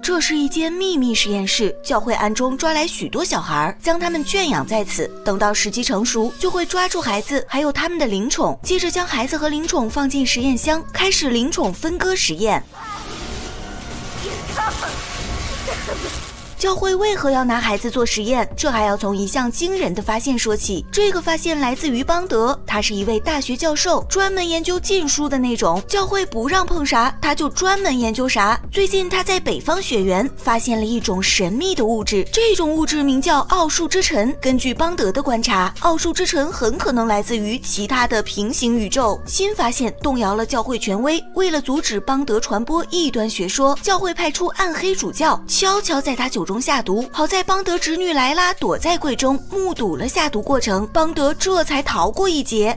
这是一间秘密实验室，教会暗中抓来许多小孩，将他们圈养在此。等到时机成熟，就会抓住孩子还有他们的灵宠，接着将孩子和灵宠放进实验箱，开始灵宠分割实验。教会为何要拿孩子做实验？这还要从一项惊人的发现说起。这个发现来自于邦德，他是一位大学教授，专门研究禁书的那种。教会不让碰啥，他就专门研究啥。最近他在北方雪原发现了一种神秘的物质，这种物质名叫奥数之尘。根据邦德的观察，奥数之尘很可能来自于其他的平行宇宙。新发现动摇了教会权威，为了阻止邦德传播异端学说，教会派出暗黑主教，悄悄在他酒中下毒。好在邦德侄女莱拉躲在柜中，目睹了下毒过程，邦德这才逃过一劫。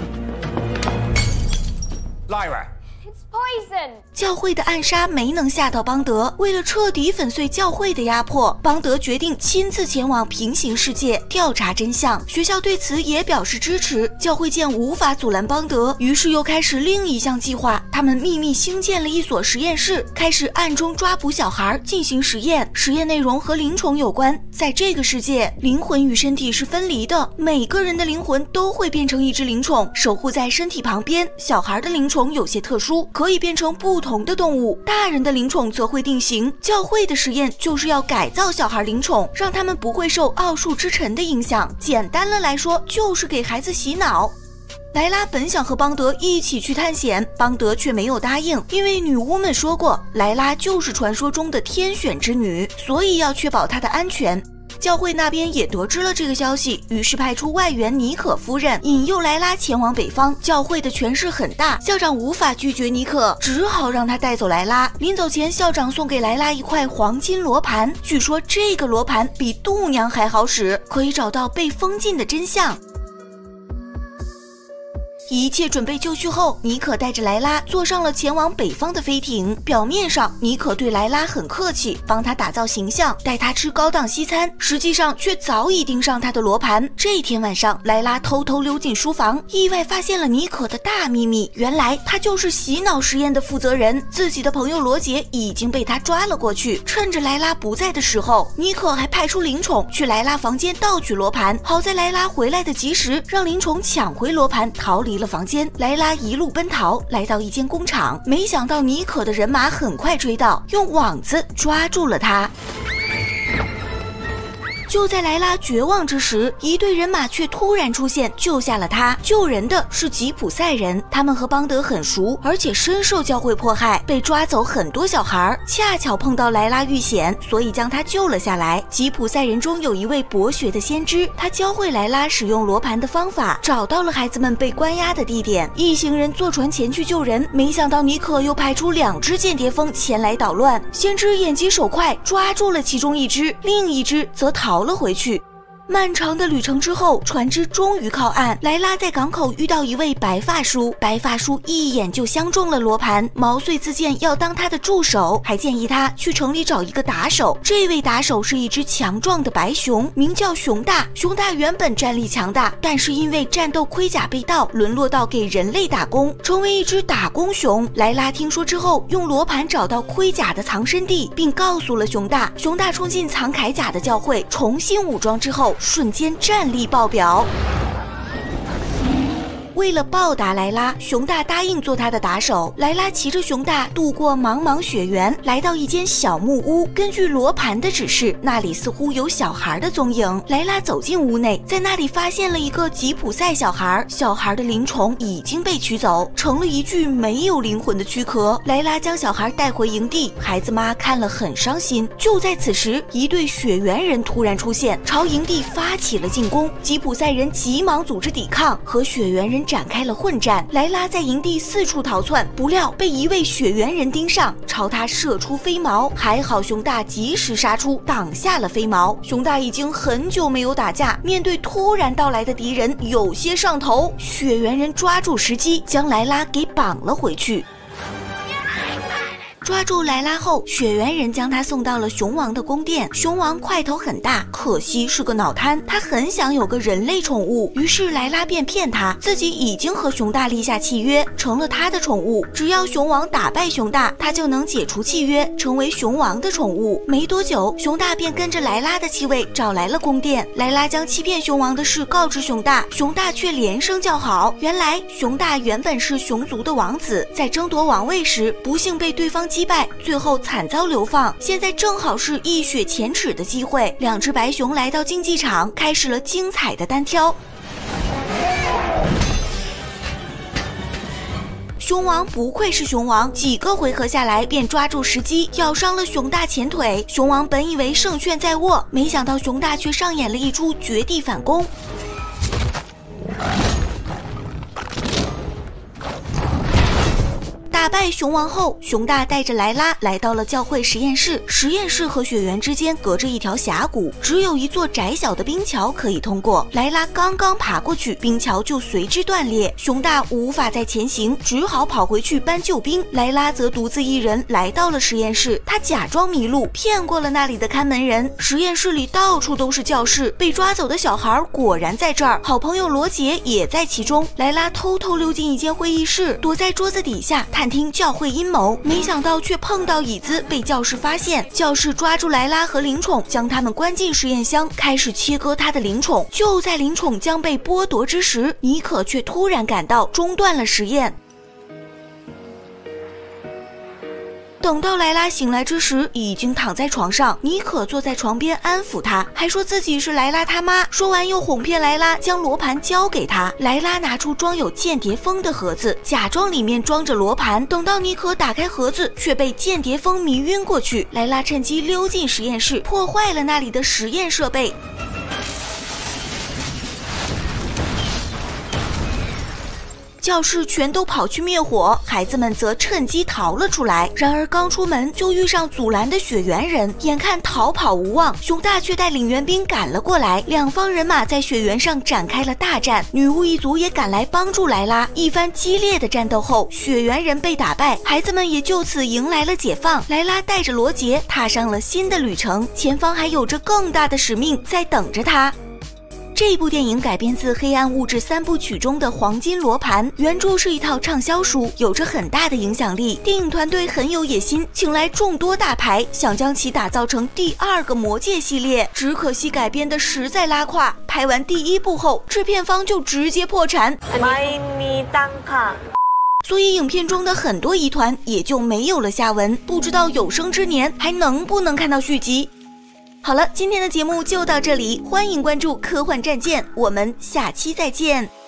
教会的暗杀没能吓到邦德，为了彻底粉碎教会的压迫，邦德决定亲自前往平行世界调查真相。学校对此也表示支持。教会见无法阻拦邦德，于是又开始另一项计划。他们秘密兴建了一所实验室，开始暗中抓捕小孩进行实验。实验内容和灵宠有关。在这个世界，灵魂与身体是分离的，每个人的灵魂都会变成一只灵宠，守护在身体旁边。小孩的灵宠有些特殊，可以变成不同的动物，大人的灵宠则会定型。教会的实验就是要改造小孩灵宠，让他们不会受奥数之尘的影响。简单了来说，就是给孩子洗脑。莱拉本想和邦德一起去探险，邦德却没有答应，因为女巫们说过，莱拉就是传说中的天选之女，所以要确保她的安全。教会那边也得知了这个消息，于是派出外援妮可夫人引诱莱拉前往北方。教会的权势很大，校长无法拒绝妮可，只好让他带走莱拉。临走前，校长送给莱拉一块黄金罗盘，据说这个罗盘比度娘还好使，可以找到被封禁的真相。一切准备就绪后，妮可带着莱拉坐上了前往北方的飞艇。表面上，妮可对莱拉很客气，帮她打造形象，带她吃高档西餐，实际上却早已盯上她的罗盘。这天晚上，莱拉偷偷溜进书房，意外发现了妮可的大秘密。原来她就是洗脑实验的负责人，自己的朋友罗杰已经被她抓了过去。趁着莱拉不在的时候，妮可还派出灵宠去莱拉房间盗取罗盘。好在莱拉回来的及时，让灵宠抢回罗盘，逃离了房间。莱拉一路奔逃，来到一间工厂，没想到妮可的人马很快追到，用网子抓住了他。就在莱拉绝望之时，一队人马却突然出现，救下了他。救人的是吉普赛人，他们和邦德很熟，而且深受教会迫害，被抓走很多小孩，恰巧碰到莱拉遇险，所以将他救了下来。吉普赛人中有一位博学的先知，他教会莱拉使用罗盘的方法，找到了孩子们被关押的地点。一行人坐船前去救人，没想到妮可又派出2只间谍蜂前来捣乱。先知眼疾手快，抓住了其中一只，另一只则逃了回去。漫长的旅程之后，船只终于靠岸。莱拉在港口遇到一位白发叔，白发叔一眼就相中了罗盘，毛遂自荐要当他的助手，还建议他去城里找一个打手。这位打手是一只强壮的白熊，名叫熊大。熊大原本战力强大，但是因为战斗盔甲被盗，沦落到给人类打工，成为一只打工熊。莱拉听说之后，用罗盘找到盔甲的藏身地，并告诉了熊大。熊大冲进藏铠甲的教会，重新武装之后，瞬间战力爆表。为了报答莱拉，熊大答应做他的打手。莱拉骑着熊大渡过茫茫雪原，来到一间小木屋。根据罗盘的指示，那里似乎有小孩的踪影。莱拉走进屋内，在那里发现了一个吉普赛小孩，小孩的灵宠已经被取走，成了一具没有灵魂的躯壳。莱拉将小孩带回营地，孩子妈看了很伤心。就在此时，一队雪原人突然出现，朝营地发起了进攻。吉普赛人急忙组织抵抗，和雪原人展开了混战。莱拉在营地四处逃窜，不料被一位雪原人盯上，朝他射出飞矛。还好熊大及时杀出，挡下了飞矛。熊大已经很久没有打架，面对突然到来的敌人，有些上头。雪原人抓住时机，将莱拉给绑了回去。 抓住莱拉后，雪原人将她送到了熊王的宫殿。熊王块头很大，可惜是个脑瘫，他很想有个人类宠物，于是莱拉便骗他自己已经和熊大立下契约，成了他的宠物。只要熊王打败熊大，他就能解除契约，成为熊王的宠物。没多久，熊大便跟着莱拉的气味找来了宫殿。莱拉将欺骗熊王的事告知熊大，熊大却连声叫好。原来熊大原本是熊族的王子，在争夺王位时不幸被对方击败，最后惨遭流放。现在正好是一雪前耻的机会，两只白熊来到竞技场，开始了精彩的单挑。熊王不愧是熊王，几个回合下来便抓住时机，咬伤了熊大前腿。熊王本以为胜券在握，没想到熊大却上演了一出绝地反攻。打败熊王后，熊大带着莱拉来到了教会实验室。实验室和雪原之间隔着一条峡谷，只有一座窄小的冰桥可以通过。莱拉刚刚爬过去，冰桥就随之断裂，熊大无法再前行，只好跑回去搬救兵。莱拉则独自一人来到了实验室，他假装迷路，骗过了那里的看门人。实验室里到处都是教室，被抓走的小孩果然在这儿，好朋友罗杰也在其中。莱拉偷偷溜进一间会议室，躲在桌子底下探听教会阴谋，没想到却碰到椅子，被教士发现。教士抓住莱拉和灵宠，将他们关进实验箱，开始切割他的灵宠。就在灵宠将被剥夺之时，妮可却突然赶到，中断了实验。等到莱拉醒来之时，已经躺在床上。妮可坐在床边安抚她，还说自己是莱拉他妈。说完又哄骗莱拉将罗盘交给她。莱拉拿出装有间谍风的盒子，假装里面装着罗盘。等到妮可打开盒子，却被间谍风迷晕过去。莱拉趁机溜进实验室，破坏了那里的实验设备。教室全都跑去灭火，孩子们则趁机逃了出来。然而刚出门就遇上阻拦的雪原人，眼看逃跑无望，熊大却带领援兵赶了过来，两方人马在雪原上展开了大战。女巫一族也赶来帮助莱拉。一番激烈的战斗后，雪原人被打败，孩子们也就此迎来了解放。莱拉带着罗杰踏上了新的旅程，前方还有着更大的使命在等着他。这部电影改编自《黑暗物质3部曲》中的黄金罗盘，原著是一套畅销书，有着很大的影响力。电影团队很有野心，请来众多大牌，想将其打造成第2个魔戒系列。只可惜改编的实在拉胯，拍完第1部后，制片方就直接破产。所以影片中的很多疑团也就没有了下文，不知道有生之年还能不能看到续集。好了，今天的节目就到这里，欢迎关注科幻战舰，我们下期再见。